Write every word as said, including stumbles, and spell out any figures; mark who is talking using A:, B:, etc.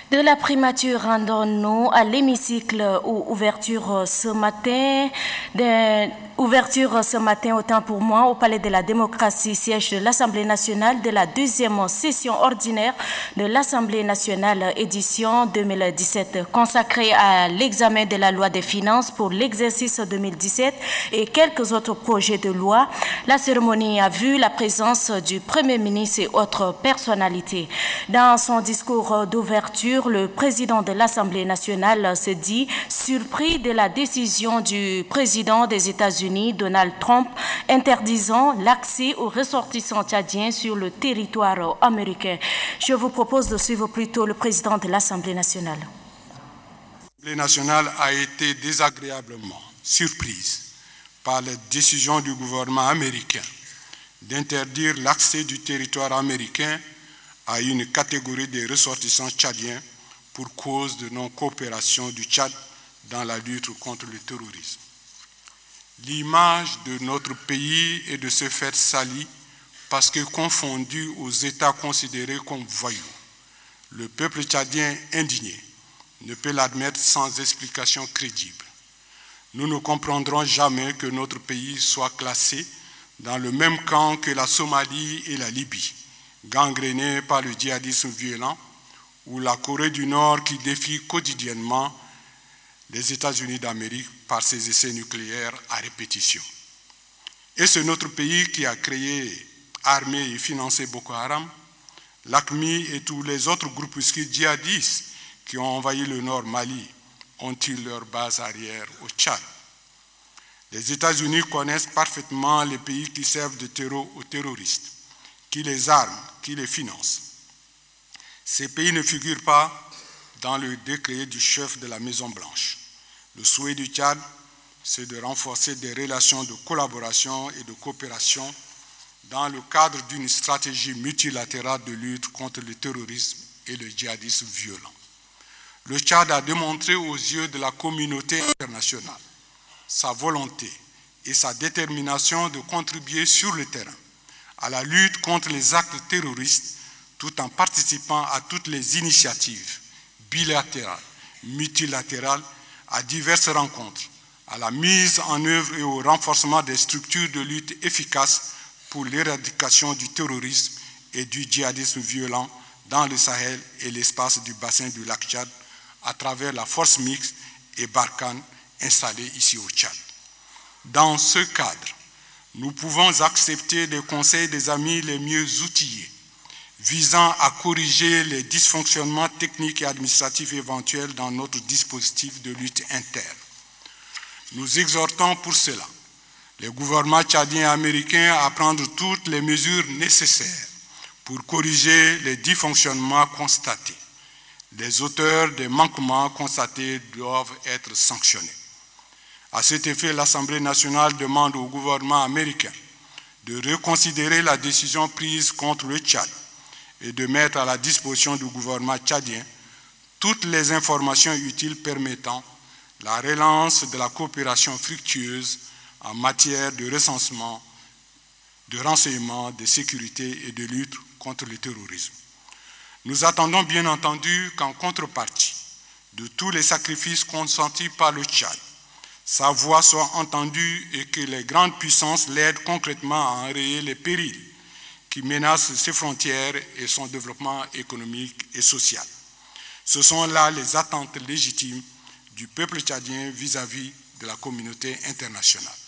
A: De la primature, rendons-nous à l'hémicycle où ouverture ce matin, de, ouverture ce matin, autant pour moi, au Palais de la démocratie, siège de l'Assemblée nationale de la deuxième session ordinaire de l'Assemblée nationale édition deux mille dix-sept, consacrée à l'examen de la loi des finances pour l'exercice deux mille dix-sept et quelques autres projets de loi. La cérémonie a vu la présence du Premier ministre et autres personnalités. Dans son discours d'ouverture, le président de l'Assemblée nationale se dit surpris de la décision du président des États-Unis, Donald Trump, interdisant l'accès aux ressortissants tchadiens sur le territoire américain. Je vous propose de suivre plutôt le président de l'Assemblée nationale.
B: L'Assemblée nationale a été désagréablement surprise par la décision du gouvernement américain d'interdire l'accès du territoire américain à une catégorie de ressortissants tchadiens pour cause de non-coopération du Tchad dans la lutte contre le terrorisme. L'image de notre pays est de se faire salir parce que confondu aux États considérés comme voyous. Le peuple tchadien indigné ne peut l'admettre sans explication crédible. Nous ne comprendrons jamais que notre pays soit classé dans le même camp que la Somalie et la Libye, gangrénés par le djihadisme violent, ou la Corée du Nord qui défie quotidiennement les États-Unis d'Amérique par ses essais nucléaires à répétition. Et c'est notre pays qui a créé, armé et financé Boko Haram, l'A Q M I et tous les autres groupuscules djihadistes qui ont envahi le nord Mali ont-ils leur base arrière au Tchad. Les États-Unis connaissent parfaitement les pays qui servent de terreau aux terroristes, qui les arment, qui les financent. Ces pays ne figurent pas dans le décret du chef de la Maison-Blanche. Le souhait du Tchad, c'est de renforcer des relations de collaboration et de coopération dans le cadre d'une stratégie multilatérale de lutte contre le terrorisme et le djihadisme violent. Le Tchad a démontré aux yeux de la communauté internationale sa volonté et sa détermination de contribuer sur le terrain à la lutte contre les actes terroristes tout en participant à toutes les initiatives bilatérales, multilatérales, à diverses rencontres, à la mise en œuvre et au renforcement des structures de lutte efficaces pour l'éradication du terrorisme et du djihadisme violent dans le Sahel et l'espace du bassin du lac Tchad à travers la force mixte et Barkhane installée ici au Tchad. Dans ce cadre, nous pouvons accepter les conseils des amis les mieux outillés visant à corriger les dysfonctionnements techniques et administratifs éventuels dans notre dispositif de lutte interne. Nous exhortons pour cela les gouvernements tchadiens et américains à prendre toutes les mesures nécessaires pour corriger les dysfonctionnements constatés. Les auteurs des manquements constatés doivent être sanctionnés. À cet effet, l'Assemblée nationale demande au gouvernement américain de reconsidérer la décision prise contre le Tchad et de mettre à la disposition du gouvernement tchadien toutes les informations utiles permettant la relance de la coopération fructueuse en matière de recensement, de renseignement, de sécurité et de lutte contre le terrorisme. Nous attendons bien entendu qu'en contrepartie de tous les sacrifices consentis par le Tchad, sa voix soit entendue et que les grandes puissances l'aident concrètement à enrayer les périls qui menacent ses frontières et son développement économique et social. Ce sont là les attentes légitimes du peuple tchadien vis-à-vis de la communauté internationale.